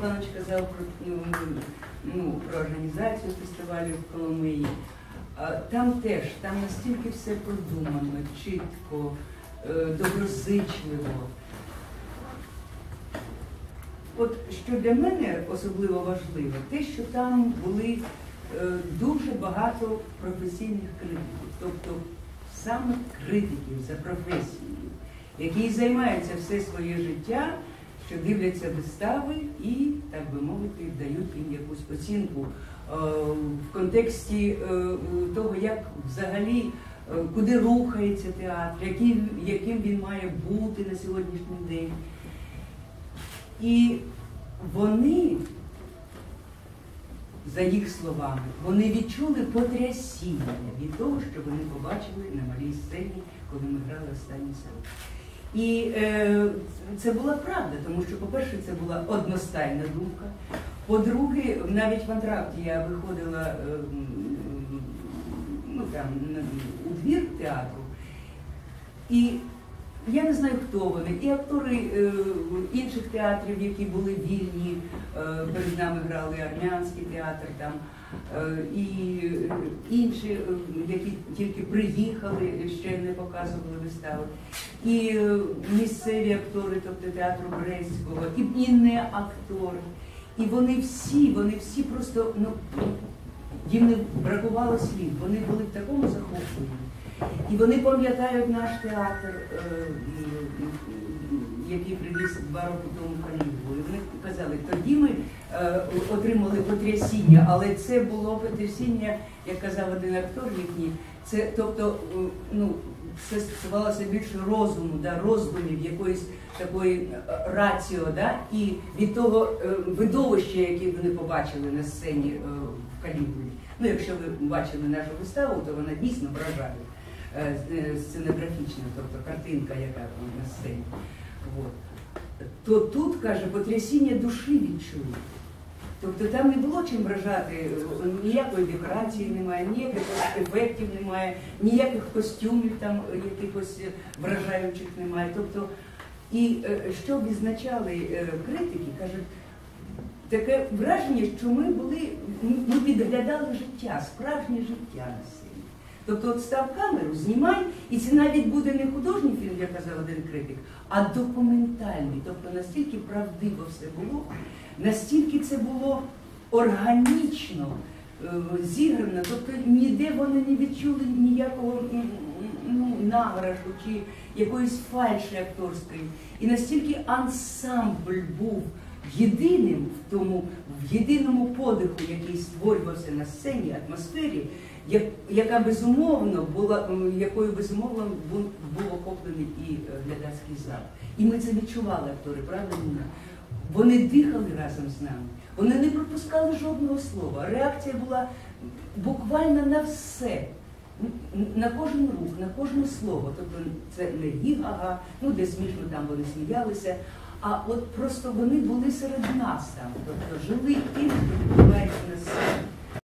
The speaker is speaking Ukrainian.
Іванович казав про організацію фестивалю в Коломиї. Там теж, там настільки все продумано, чітко, доброзичливо. От що для мене особливо важливо, те, що там були дуже багато професійних критиків, тобто саме критиків за професією, які займаються все своє життя, що дивляться вистави і, так би мовити, дають їм якусь оцінку в контексті того, як взагалі, куди рухається театр, яким він має бути на сьогоднішній день. І вони, за їх словами, вони відчули потрясіння від того, що вони побачили на малій сцені, коли ми грали останній село. І це була правда, тому що, по-перше, це була одностайна думка. По-друге, навіть в антракті я виходила у двір театру, і я не знаю, хто вони, і актори інших театрів, які були вільні, перед нами грали Армянський театр, там, і інші, які тільки приїхали, ще не показували вистави, і місцеві актори, тобто театру Брестського, і не актори. І вони всі просто, їм не бракувало слів, вони були в такому захопленні. І вони пам'ятають наш театр, який привіз 2 роки тому Калігулу. І вони казали, тоді ми отримали потрясіння, але це було потрясіння, як казав один актор їхній, це, тобто, це стосувалося більше розуму, роздумів, якоїсь такої раціо, і від того видовища, яке вони побачили на сцені в Калігулі. Якщо ви бачили нашу виставу, то вона дійсно вражає. Сценографічна, тобто картинка, яка на сцені. То тут, каже, потрясіння душі відчули. Тобто там не було чим вражати, ніякої декорації немає, ніяких ефектів немає, ніяких костюмів там якихось вражаючих немає. Тобто, і що відзначали критики, кажуть, таке враження, що ми підглядали життя, справжнє життя на сцені. Тобто от став камеру, знімай, і це навіть буде не художній фільм, як казав один критик, а документальний. Тобто настільки правдиво все було, настільки це було органічно зіграно, тобто ніде вони не відчули ніякого награшу чи якоїсь фальші акторської. І настільки ансамбль був єдиним в єдиному подиху, який створювався на сцені, атмосфері, якою безумовно був охоплений і глядацький зал. І ми це відчували, актори, правда? Вони дихали разом з нами, вони не пропускали жодного слова. Реакція була буквально на все, на кожен рух, на кожне слово. Тобто це не гі-га-га, де смішно там вони сміялися, а от просто вони були серед нас там, тобто жили тим, що відбувається на сцені.